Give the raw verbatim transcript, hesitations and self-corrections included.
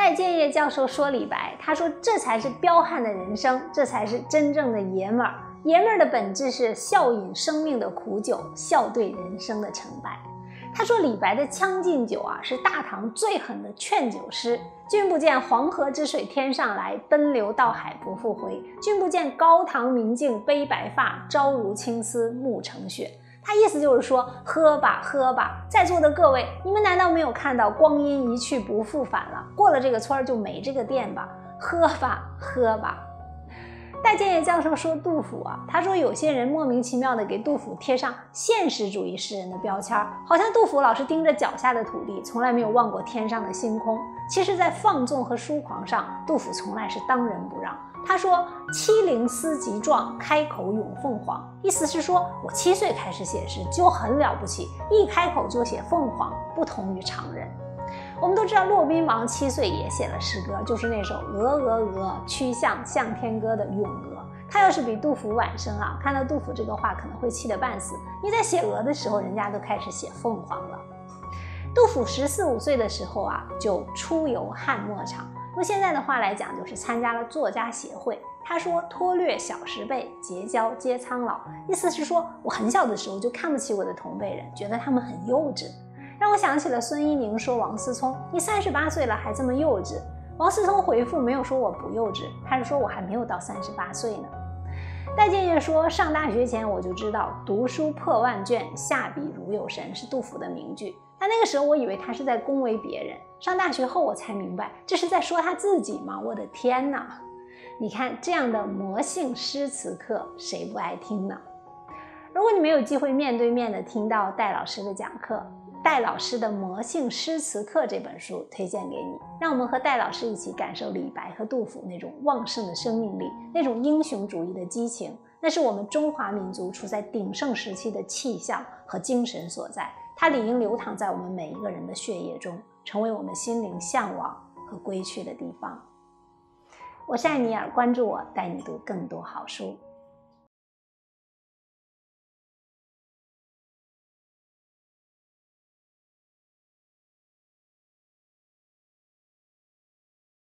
戴建业教授说李白，他说这才是彪悍的人生，这才是真正的爷们儿。爷们儿的本质是笑饮生命的苦酒，笑对人生的成败。他说李白的《将进酒》啊，是大唐最狠的劝酒诗。君不见黄河之水天上来，奔流到海不复回。君不见高堂明镜悲白发，朝如青丝暮成雪。他意思就是说，喝吧喝吧，在座的各位，你们难道没有看到光阴一去不复返了？过了这个村就没这个店吧？喝吧喝吧。戴建业教授说杜甫啊，他说有些人莫名其妙的给杜甫贴上现实主义诗人的标签，好像杜甫老是盯着脚下的土地，从来没有望过天上的星空。其实在放纵和疏狂上，杜甫从来是当仁不让。他说七龄思极壮，开口咏凤凰，意思是说我七岁开始写诗就很了不起，一开口就写凤凰，不同于常人。我们都知道骆宾王七岁也写了诗歌，就是那首鹅鹅鹅，曲项向天歌的咏鹅。他要是比杜甫晚生啊，看到杜甫这个话可能会气得半死。你在写鹅的时候，人家都开始写凤凰了。杜甫十四五岁的时候啊，就出游汉墨场，用现在的话来讲，就是参加了作家协会。他说脱略小十辈，结交皆苍老，意思是说我很小的时候就看不起我的同辈人，觉得他们很幼稚。让我想起了孙一宁说王思聪，你三十八岁了还这么幼稚。王思聪回复没有说我不幼稚，他是说我还没有到三十八岁呢。戴建业说上大学前我就知道读书破万卷，下笔如有神是杜甫的名句，但那个时候我以为他是在恭维别人，上大学后我才明白这是在说他自己吗？我的天哪，你看这样的魔性诗词课谁不爱听呢？如果你没有机会面对面的听到戴老师的讲课，戴老师的《魔性诗词课》这本书推荐给你，让我们和戴老师一起感受李白和杜甫那种旺盛的生命力，那种英雄主义的激情，那是我们中华民族处在鼎盛时期的气象和精神所在，它理应流淌在我们每一个人的血液中，成为我们心灵向往和归去的地方。我是艾米尔，关注我，带你读更多好书。